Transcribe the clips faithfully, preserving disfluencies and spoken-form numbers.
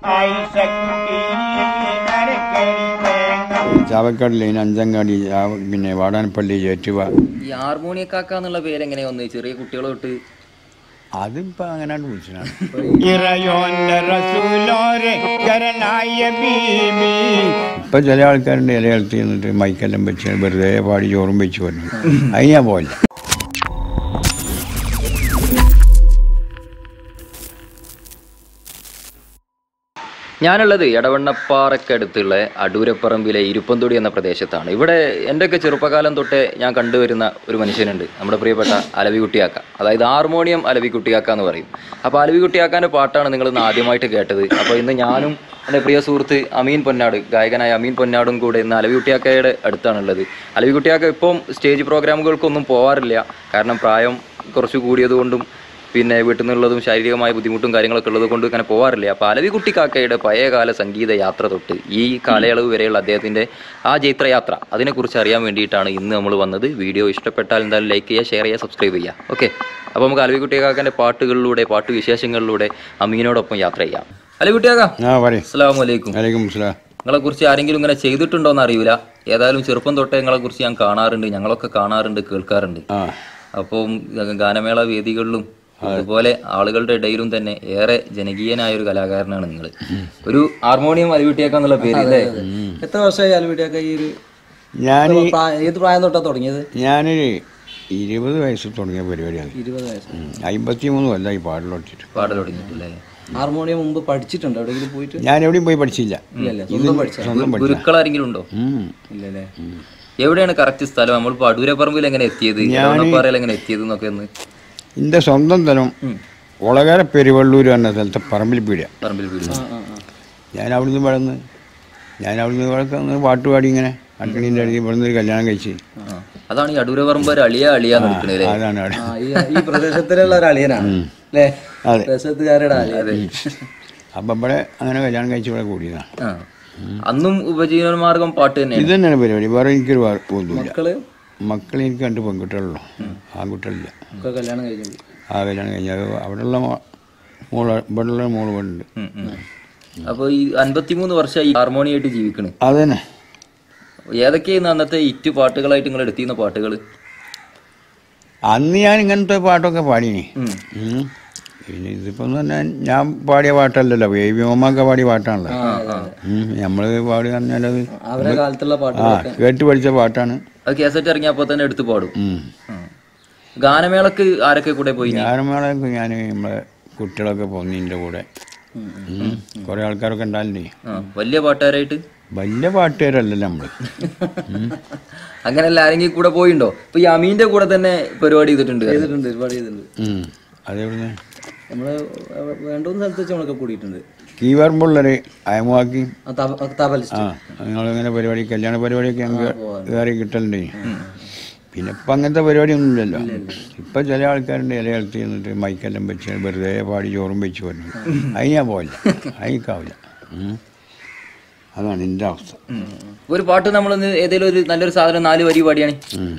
Chavakkad line Anchangadi പിന്നെ വാടാനപ്പള്ളി ചേറ്റുവ. ഈ ഹാർമോണിയക്കാക്ക എന്നുള്ള പേര് എങ്ങനെയാ വന്നത്? ചെറിയ കുട്ടികളോട്ട് അതിപ്പോ അങ്ങനെ വിളിച്ചതാണ്. ഇപ്പൊ ചില ആൾക്കാരുടെ ഇലയെടുത്ത് ചെന്നിട്ട് മൈക്കെല്ലാം വെച്ച് വെറുതെ പാടി ചോറും വെച്ച് വന്നു. അതിന് ഞാൻ പോയില്ല. ഞാനുള്ളത് എടവണ്ണപ്പാറക്കടുത്തുള്ള അടൂരപ്പറമ്പിലെ ഇരുപ്പന്തൊടി എന്ന പ്രദേശത്താണ്. ഇവിടെ എൻ്റെയൊക്കെ ചെറുപ്പകാലം തൊട്ടേ ഞാൻ കണ്ടുവരുന്ന ഒരു മനുഷ്യനുണ്ട്, നമ്മുടെ പ്രിയപ്പെട്ട അലവികുട്ടിയാക്ക. അതായത് ഹാർമോണിയം അലവികുട്ടിയാക്ക എന്ന് പറയും. അപ്പോൾ അലവികുട്ടിയാക്കാൻ്റെ പാട്ടാണ് നിങ്ങൾ ഇന്ന് ആദ്യമായിട്ട് കേട്ടത്. അപ്പോൾ ഇന്ന് ഞാനും എൻ്റെ പ്രിയ സുഹൃത്ത് അമീൻ പൊന്നാട്, ഗായകനായ അമീൻ പൊന്നാടും കൂടെ ഇന്ന് അലവികുട്ടിയാക്കയുടെ അടുത്താണുള്ളത്. അലവികുട്ടിയാക്ക ഇപ്പം സ്റ്റേജ് പ്രോഗ്രാമുകൾക്കൊന്നും പോകാറില്ല, കാരണം പ്രായം കുറച്ച് കൂടിയതുകൊണ്ടും പിന്നെ വീട്ടിൽ നിന്നുള്ളതും ശാരീരികമായ ബുദ്ധിമുട്ടും കാര്യങ്ങളൊക്കെ ഉള്ളത് കൊണ്ട് ഇങ്ങനെ പോകാറില്ല. അപ്പോൾ അലവികുട്ടിക്കാക്കയുടെ പഴയകാല സംഗീത യാത്ര തൊട്ട് ഈ കാലയളവ് വരെയുള്ള അദ്ദേഹത്തിൻ്റെ ആ ജൈത്രയാത്ര, അതിനെക്കുറിച്ച് അറിയാൻ വേണ്ടിയിട്ടാണ് ഇന്ന് നമ്മൾ വന്നത്. വീഡിയോ ഇഷ്ടപ്പെട്ടാൽ എന്തായാലും ലൈക്ക് ചെയ്യുക, ഷെയർ ചെയ്യുക, സബ്സ്ക്രൈബ് ചെയ്യുക. ഓക്കെ, അപ്പോൾ നമുക്ക് അലവികുട്ടിക്കാക്കൻ്റെ പാട്ടുകളിലൂടെ പാട്ട് വിശേഷങ്ങളിലൂടെ അമീനോടൊപ്പം യാത്ര ചെയ്യാം. അലവികുട്ടിയാക്ക, അസ്സലാമു അലൈക്കും. നിങ്ങളെ കുറിച്ച് ആരെങ്കിലും ഇങ്ങനെ ചെയ്തിട്ടുണ്ടോ എന്ന് അറിയില്ല. ഏതായാലും ചെറുപ്പം തൊട്ടേ നിങ്ങളെ കുറിച്ച് ഞാൻ കാണാറുണ്ട്, ഞങ്ങളൊക്കെ കാണാറുണ്ട്, കേൾക്കാറുണ്ട്. അപ്പം ഗാനമേള വേദികളിലും അതുപോലെ ആളുകളുടെ ഇടയിലും തന്നെ ഏറെ ജനകീയനായ ഒരു കലാകാരനാണ് നിങ്ങൾ. ഒരു ഹാർമോണിയം അലവികുട്ടിയാക്ക എന്നുള്ള പേര് അല്ലേ? എത്ര വർഷമായി അലവികുട്ടിയാക്ക ഈ ഒരു ഞാൻ ഏത് പ്രായം തൊട്ടാ തുടങ്ങിയത്? ഞാനൊരു ഇരുപത് വയസ്സിൽ തുടങ്ങിയ പരിപാടിയാണ്. ഇരുപത് വയസ്സ് അമ്പത്തി മൂന്ന് കൊല്ലം ഈ പാടൽ തുടങ്ങിയിട്ട്. പാടൽ തുടങ്ങിയിട്ടില്ലേ? ഹാർമോണിയം മുമ്പ് പഠിച്ചിട്ടുണ്ടോ എവിടെയെങ്കിലും പോയിട്ട്? ഞാൻ എവിടെയും പോയി പഠിച്ചില്ല. ഗുരുക്കൾ ആരെങ്കിലും ഉണ്ടോ? ഇല്ലല്ലേ. എവിടെയാണ് കറക്റ്റ് സ്ഥലം? നമ്മളിപ്പോ അടൂരപ്പറമ്പിൽ എങ്ങനെ എത്തിയത്, എടവണ്ണപ്പാറയിൽ എങ്ങനെ എത്തിയത് എന്നൊക്കെ ഒന്ന്. എൻ്റെ സ്വന്തം സ്ഥലം ഒളകര പെരുവള്ളൂർ എന്ന സ്ഥലത്തെ പറമ്പിൽ പീടിയ. പറമ്പിൽ പീടിയ. ഞാൻ അവിടുന്ന് വളർന്ന് ഞാൻ അവിടുന്ന് വളർന്ന് പാട്ട് പാടി ഇങ്ങനെ അട്ടണീൻ്റെ അടുത്ത് ഇവിടുന്ന് ഒരു കല്യാണം കഴിച്ച്. അതാണ് ഈ അടൂരപ്പറമ്പ് അളിയ അളിയ നടക്കുന്നത്. അതാണ് ഈ പ്രദേശത്തിലുള്ള ഒരു അളിയനാണ് അല്ലേ? പ്രദേശത്തുകാരുടെ അളിയ. അപ്പം ഇവിടെ അങ്ങനെ കല്യാണം കഴിച്ച് ഇവിടെ കൂടിയതാണ്. അന്നും ഉപജീവന മാർഗം പാട്ട് തന്നെ. ഇത് തന്നെയാണ് പരിപാടി. വേറെ എനിക്കൊരു ഒന്നുമില്ല. മക്കൾ എനിക്ക് രണ്ട് പെൺകുട്ടികളുള്ളൂ, ആൺകുട്ടികളില്ല. കല്യാണം കഴിഞ്ഞു. ആ കല്യാണം കഴിഞ്ഞാൽ അവിടെയുള്ള മോള് ഇവിടെയുള്ള മോള് ഉണ്ട്. അപ്പോൾ ഈ അൻപത്തിമൂന്ന് വർഷമായി ഹാർമോണിയായിട്ട് ജീവിക്കണ്. അത് തന്നെ. ഏതൊക്കെയാണ് അന്നത്തെ ഇറ്റ് പാട്ടുകളായിട്ട് നിങ്ങൾ എടുത്തിരുന്ന പാട്ടുകൾ? അന്ന് ഞാൻ ഇങ്ങനത്തെ പാട്ടൊക്കെ പാടിനി. പിന്നെ ഇതിപ്പോൾ തന്നെ ഞാൻ പാടിയ പാട്ടല്ലല്ലോ, ബേബി മോമൊക്കെ പാടിയ പാട്ടാണല്ലോ. നമ്മൾ പാടി പറഞ്ഞാലത് ആ കേട്ട് പഠിച്ച പാട്ടാണ്. അത് കേസറ്റ് ഇറങ്ങിയപ്പോൾ തന്നെ എടുത്ത് പാടും. ഗാനമേളക്ക് ആരൊക്കെ കൂടെ പോയി? ഗാനമേളക്ക് ഞാൻ നമ്മളെ കുട്ടികളൊക്കെ പോന്നതിൻ്റെ കൂടെ കുറെ ആൾക്കാരൊക്കെ ഉണ്ടാവില്ലേ. വലിയ പാട്ടുകാരായിട്ട്? വലിയ പാട്ടുകാരല്ലല്ലോ നമ്മള്. അങ്ങനെയല്ല, ആരെങ്കിലും കൂടെ പോയിണ്ടോ? ഇപ്പൊ ഈ അമീന്റെ കൂടെ തന്നെ പരിപാടി ചെയ്തിട്ടുണ്ട്. ചെയ്തിട്ടുണ്ട് ഒരുപാട് ചെയ്തിട്ടുണ്ട്. അതെവിടുന്ന് നമ്മള് രണ്ടു മൂന്ന് സ്ഥലത്ത് വെച്ച് നമ്മളൊക്കെ കൂടിയിട്ടുണ്ട്. കീവർമ്പുള്ളൊരു അയമാക്കി നിങ്ങളിങ്ങനെ പരിപാടി കല്യാണ പരിപാടിയൊക്കെ ഞങ്ങൾക്ക് കയറി കിട്ടലുണ്ട്. പിന്നെ ഇപ്പം അങ്ങനത്തെ പരിപാടിയൊന്നും ഇല്ലല്ലോ. ഇപ്പം ചില ആൾക്കാരുടെ ഇലയെടുത്ത് ചെന്നിട്ട് മൈക്കെല്ലാം വെച്ച് വെറുതെ പാടി ചോറും വെച്ച് വന്നു. അതിന് ഞാൻ പോയില്ല, അതിക്കാവില്ല. അതാണ് എൻ്റെ അവസ്ഥ. ഒരു പാട്ട് നമ്മൾ ഏതെങ്കിലും ഒരു നല്ലൊരു സാധനം നാല് വരി പാടിയാണ്.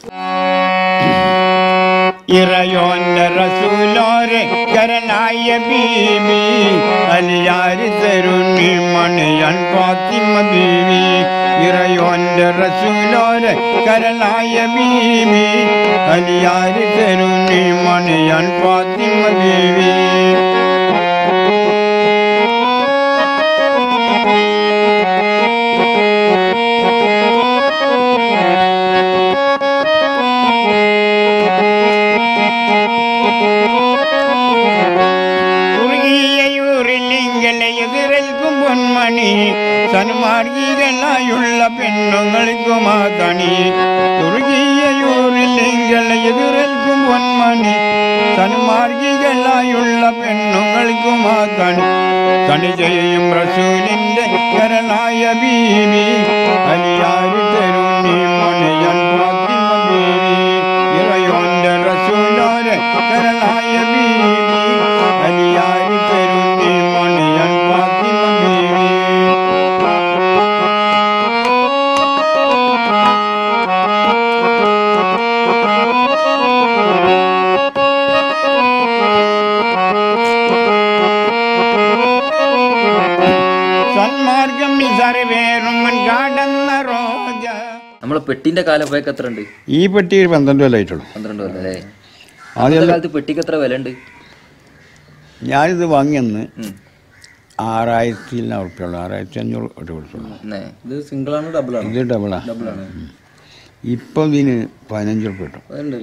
ഇറയോന്റെ റസൂലോരെ കരനായ ബീവി അലിയാരി തരുണി മണിയൻ ഫാത്തിമ ബീവി. ഇറയോന്റെ റസൂലോരെ കരനായ ബീവി അലിയാരി തരുണി മണിയൻ ഫാത്തിമ ബീവി. സന്മാർഗികളായുള്ള പെണ്ണുങ്ങൾക്കും മാതണി. തുർഗീയൂരിലെങ്കിൽ എതിരേൽക്കും പൊന്മണി. സന്മാർഗികളായുള്ള പെണ്ണുങ്ങൾക്കും മാതണി. തണി ചെയ്യും റസൂലിന്റെ കരനായ ബീവി അലിയാരി തരുണി മണിയൻ ഫാത്തിമ ബീവി. ഇറയോന്റെ റസൂലോരെ കരനായ ബീവി അലിയാരി തരുണി മണിയൻ ഫാത്തിമ ബീവി. സന്മാർഗം കടന്ന റോജ. നമ്മളെ പെട്ടിന്റെ കാലപ്പോയൊക്കെ എത്ര ഉണ്ട്? ഈ പെട്ടി ഒരു പന്ത്രണ്ട് കൊല്ലമായിട്ടുള്ളൂ. പന്ത്രണ്ട് കൊല്ലം അല്ലേ? ആദ്യ കാലത്ത് പെട്ടിക്ക് എത്ര വില ഉണ്ട്? ഞാനിത് വാങ്ങിയെന്ന് ആറായിരത്തി ഉറുപ്പ്യുള്ളൂ, ആറായിരത്തി അഞ്ഞൂറ് ഒരു കൊടുത്തുള്ളൂ. ഇത് സിംഗിളാണ് ഡബിളാണ്? ഇത് ഡബിളാ. ഡബിളാണ്. ഇപ്പം ഇതിന് പതിനഞ്ച് ഉറുപ്പ്യ കിട്ടും.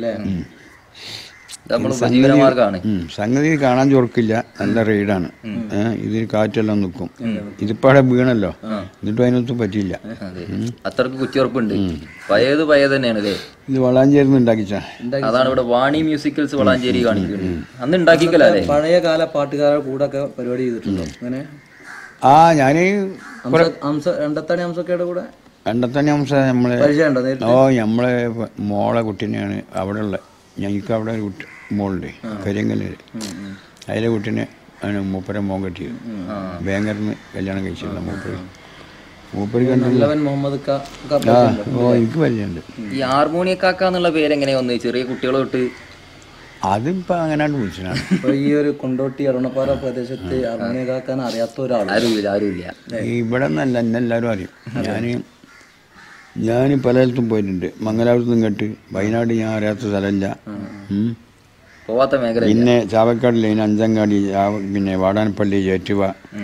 സംഗതി കാണാൻ ചൊറുക്കില്ല, നല്ല റെയ്ഡാണ്. ഇതിന് കാറ്റെല്ലാം നിൽക്കും. ഇതിപ്പോ അവിടെ വീണല്ലോ, എന്നിട്ടും അതിനൊന്നും പറ്റിയില്ല. അത്രക്ക് കുറ്റിയുറപ്പുണ്ട്. പഴയത് പഴയത് തന്നെയാണ്. ഇത് വളാഞ്ചേരി ഉണ്ടാക്കിച്ചാ. അതാണ് ഇവിടെ വാണി മ്യൂസിക്കൽസ് വളാഞ്ചേരി കാണിക്കുന്നത്. അന്ന് ഉണ്ടാക്കിക്കല്ലേ? പഴയ കാല പാട്ടുകാരുടെ കൂടെ ഒക്കെ പരിപാടി ചെയ്തിട്ടുണ്ടോ അങ്ങനെ? ആ ഞാന് രണ്ടത്താണി ഹംസക്കയുടെ കൂടെ. രണ്ടത്താണി ഹംസ നമ്മളെ ഓ നമ്മളെ മോളെ കുട്ടീനെയാണ് അവിടെ ഉള്ള. ഞങ്ങൾക്ക് അവിടെ ഒരു കുട്ടി മോളുണ്ട് കരിയങ്കല്ല്, അതിലെ കുട്ടീനെ ആണ് മൂപ്പരെ മോൻ കെട്ടിയത്. ബാങ്കറിന് കല്യാണം കഴിച്ചില്ല മൂപ്പര്. മൂപ്പര് കണ്ടില്ല. ഓ എനിക്ക് പരിചയമുണ്ട്. ഈ ഹാർമോണിയക്കാക്ക എന്നുള്ള പേര് എങ്ങനെയാ വന്നത്? ചെറിയ കുട്ടികളെ തൊട്ട് അതിപ്പോ അങ്ങനെയാണ് വിളിച്ചതാണ്. ഈ ഒരു കൊണ്ടോട്ടി അരുണപ്പാറ പ്രദേശത്ത് ഹാർമോണിയക്കാക്കാൻ അറിയാത്ത ഒരാൾ ആരുമില്ല. ആരുമില്ല ഇവിടെ നിന്നല്ല, എന്നെ എല്ലാവരും അറിയും. ഞാൻ ഞാൻ പലയിടത്തും പോയിട്ടുണ്ട്. മംഗലാപുരത്ത് നിന്ന് കേട്ട് വയനാട് ഞാൻ അറിയാത്ത സ്ഥലമില്ല, പോവാത്ത മേഖല. പിന്നെ ചാവക്കാട് ലൈൻ, അഞ്ചങ്ങാടി, പിന്നെ വാടാനപ്പള്ളി, ചേറ്റുവ,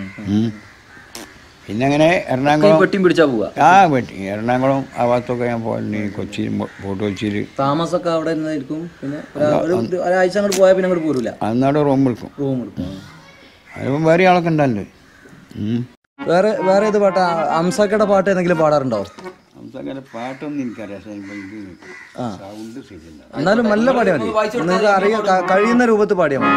പിന്നെ അങ്ങനെ എറണാകുളം പെട്ടിയും പിടിച്ചാ പോവാ. ആ പെട്ടി എറണാകുളം ആ ഭാഗത്തൊക്കെ ഞാൻ പോകലുണ്ട്. കൊച്ചി, ഫോട്ടോ കൊച്ചിയിൽ താമസമൊക്കെ അവിടെ നിന്നായിരിക്കും. പിന്നെ ഒരാഴ്ച അങ്ങോട്ട് പോയാൽ പിന്നെ അങ്ങോട്ട് പോരില്ല. അന്നവിടെ റൂം എടുക്കും. റൂം എടുക്കും. അതിപ്പം വേറെ ആളൊക്കെ ഉണ്ടല്ലോ. വേറെ വേറെ ഏത് പാട്ടാ? ഹംസക്കയുടെ പാട്ട് ഏതെങ്കിലും പാടാറുണ്ടോ? ഹംസക്കയുടെ പാട്ടൊന്നും എനിക്കറിയാം. എന്നാലും നല്ല പാടിയാൽ മതി, നിങ്ങൾക്ക് അറിയാൻ കഴിയുന്ന രൂപത്തിൽ പാടിയാൽ മതി.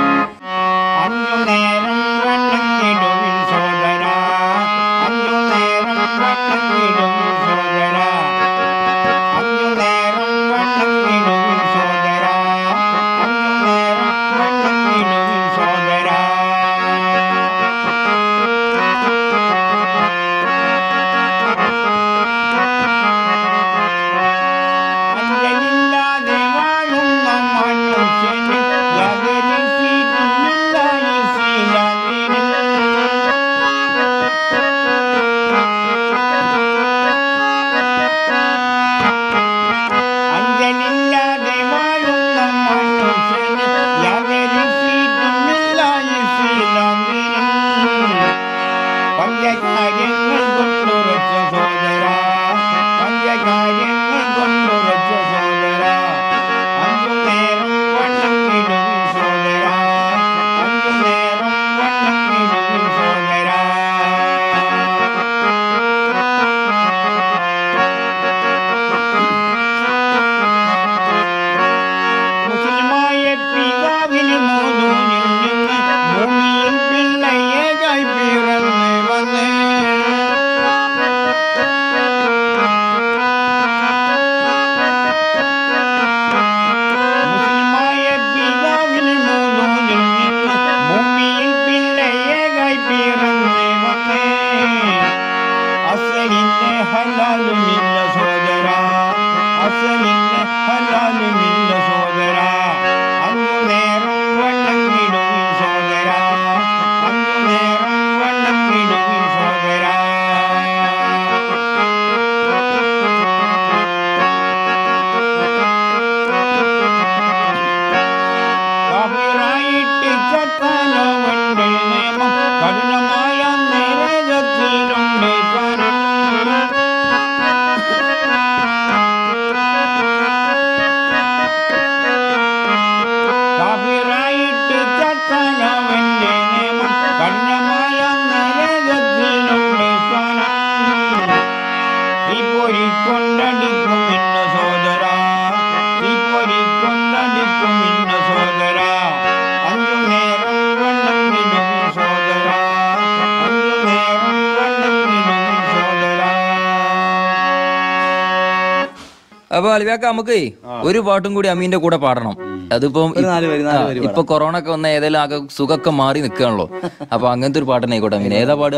അപ്പൊ അലവിയാക്ക നമുക്ക് ഒരു പാട്ടും കൂടി അമീന്റെ കൂടെ പാടണം. അതിപ്പം ഇപ്പൊ കൊറോണ ഒക്കെ വന്ന ഏതെങ്കിലും ആകെ സുഖമൊക്കെ മാറി നിൽക്കുകയാണല്ലോ. അപ്പൊ അങ്ങനത്തെ ഒരു പാട്ടന്നെ ആയിക്കോട്ടെ അമീൻ. ഏതാ പാടുക?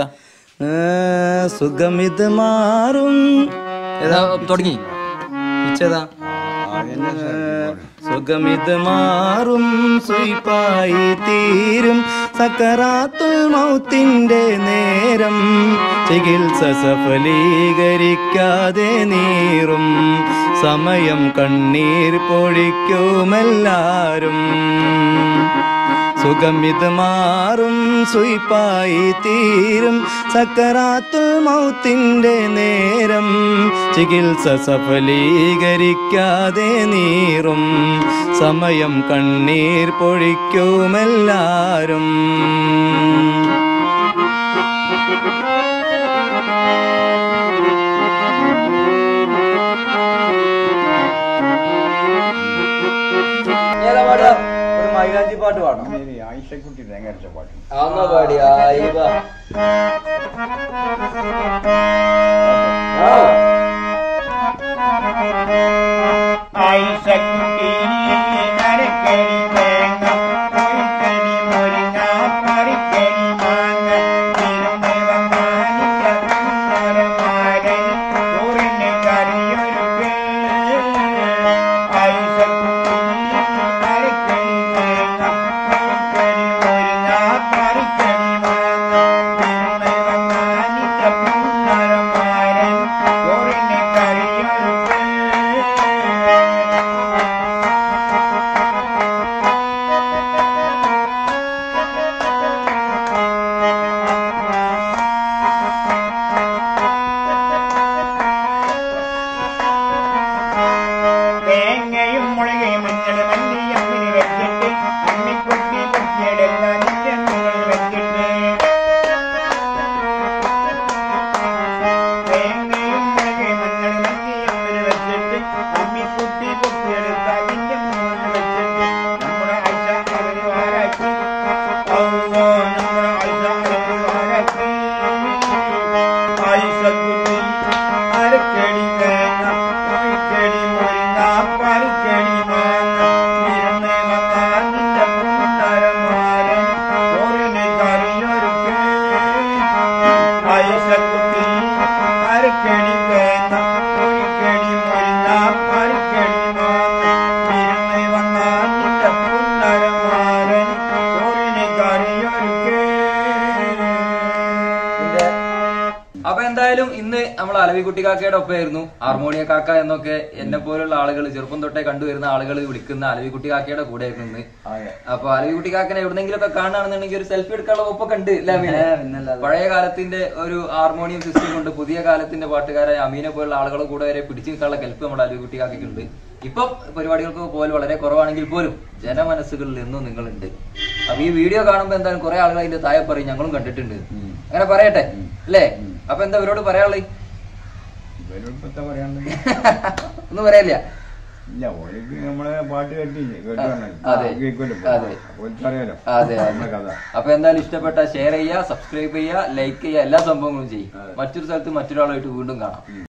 സുഖമിത് മാറും. ഏതാ തുടങ്ങി? സുഖമിത് മാറും സുയിപ്പായി തീരും സക്കറാത്തുൽ മൗത്തിന്റെ നേരം ചികിത്സ സഫലീകരിക്കാതെ നീറും സമയം കണ്ണീർ പൊഴിക്കുമെല്ലാരും. സുഖമിത് മാറും സുയിപ്പായി തീരും സക്കറാത്തുൽ മൗത്തിന്റെ നേരം. ചികിത്സ സഫലീകരിക്കാതെ നീറും സമയം കണ്ണീർ പൊഴിക്കുമെല്ലാരും. മൈലാഞ്ചി പാട്ട് പാടണം. ആയിഷക്കുട്ടി തേങ്ങരച്ച പാട്ട് ആന്നോ പാടി ആയിവ ആയിഷക്കുട്ടി അരക്കടി തേങ്ങ കോഴിക്കടി മുരിങ്ങ പരിക്കടി മാങ്ങ തിരുമേവങ്ങാനിക്ക കുന്നരമാരൻ ചോറിന് കറിയൊരുക്ക്. ആയിഷക്കുട്ടി അരക്കടി തേങ്ങ കോഴിക്കടി മുരിങ്ങ പരിക്കടി മാങ്ങ തിരുമേവങ്ങാനിക്ക കുന്നരമാരൻ ചോറിന് കറിയൊരുക്ക്. തേങ്ങയും മുളകയും മഞ്ഞൾ മല്ലി അമ്മിന് വെച്ചിട്ട് അമ്മിക്കുട്ടി കുട്ടിയെടുക്കാൻ മുകളിൽ വെച്ചിട്ട്. തേങ്ങയും മുളകയും മഞ്ഞൾ മല്ലി അമ്മിന് വെച്ചിട്ട് അമ്മിക്കുട്ടി കുട്ടിയെടുക്കാൻ മുകളിൽ വെച്ചിട്ട് നമ്മുടെ ആയിഷ അവര് വാരാക്കി. അള്ളോ നമ്മുടെ ആയിഷ അവര് വാരാക്കി. ആയിഷക്കുട്ടി അരക്കടി തേങ്ങ കോഴിക്കടി മുരിങ്ങ പരിക്കടി മാങ്ങ ഇരുന്ന് വന്നാൽ നിന്റെ പുന്നരമാരൻ ചോറിന് കറിയൊരുക്ക്. ആയിഷക്കുട്ടി അരക്കടി തേങ്ങ കോഴിക്കടി മുരിങ്ങ പരിക്കടി മാങ്ങ ഇരുന്ന് വന്നാൽ നിന്റെ പുന്നരമാരൻ ചോറിന് കറിയൊരുക്ക്. അപ്പൊ എന്തായാലും ഇന്ന് നമ്മൾ അലവിക്കുട്ടി കാക്കയുടെ ഒപ്പമായിരുന്നു. ഹാർമോണിയ കാക്ക എന്നൊക്കെ എന്നെ പോലുള്ള ആളുകൾ ചെറുപ്പം തൊട്ടേ കണ്ടുവരുന്ന ആളുകൾ വിളിക്കുന്ന അലവിക്കുട്ടി കാക്കയുടെ കൂടെ ആയിരുന്നു ഇന്ന്. അപ്പൊ അലവിക്കുട്ടി കാക്കനെ എവിടെന്നെങ്കിലും ഒക്കെ കാണുകയാണെന്നുണ്ടെങ്കിൽ ഒരു സെൽഫി എടുക്കാനുള്ള ഒപ്പൊക്കെ ഉണ്ട് അല്ലേ അമീനെ? പഴയ കാലത്തിന്റെ ഒരു ഹാർമോണിയം സിസ്റ്റം കൊണ്ട് പുതിയ കാലത്തിന്റെ പാട്ടുകാരായ അമീനെ പോലുള്ള ആളുകളെ കൂടെ വരെ പിടിച്ചു നിൽക്കാനുള്ള കെൽപ്പ് നമ്മുടെ അലവിക്കുട്ടി കാക്കയ്ക്കുണ്ട്. ഇപ്പൊ പരിപാടികൾക്ക് പോലെ വളരെ കുറവാണെങ്കിൽ പോലും ജനമനസ്സുകളിൽ എന്നും നിങ്ങളുണ്ട്. അപ്പൊ ഈ വീഡിയോ കാണുമ്പോ എന്തായാലും കുറെ ആളുകൾ അതിന്റെ താഴെ പറയും ഞങ്ങളും കണ്ടിട്ടുണ്ട്, അങ്ങനെ പറയട്ടെ അല്ലേ? അപ്പൊ എന്താ ഇവരോട് പറയാനുള്ളത്? ഒന്നും പറയാനില്ല. ഇല്ല, ഓൾക്ക് നമ്മളെ പാട്ട് കേട്ടില്ലേ, അതെ അതെ. അപ്പൊ എന്തായാലും ഇഷ്ടപ്പെട്ട ഷെയർ ചെയ്യുക, സബ്സ്ക്രൈബ് ചെയ്യുക, ലൈക്ക് ചെയ്യുക, എല്ലാ സംഭവങ്ങളും ചെയ്യും. മറ്റൊരു സ്ഥലത്ത് മറ്റൊരാളായിട്ട് വീണ്ടും കാണാം.